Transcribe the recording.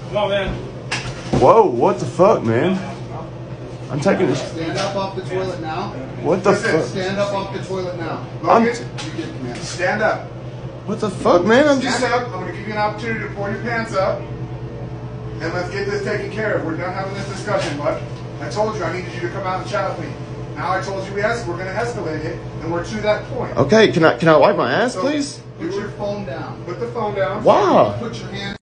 Come on, man. Whoa, what the fuck, man? I'm taking this. Stand up off the toilet now. What the fuck? Stand up off the toilet now. I'm- You get command. Stand up. What the fuck, man? I'm just. Stand up. I'm going to give you an opportunity to pull your pants up. And let's get this taken care of. We're done having this discussion, bud. I told you I needed you to come out and chat with me. Now I told you yes, we're going to escalate it, and we're to that point. Okay, can I wipe my ass, please? Put your phone down. Put the phone down. Wow. Put your hand.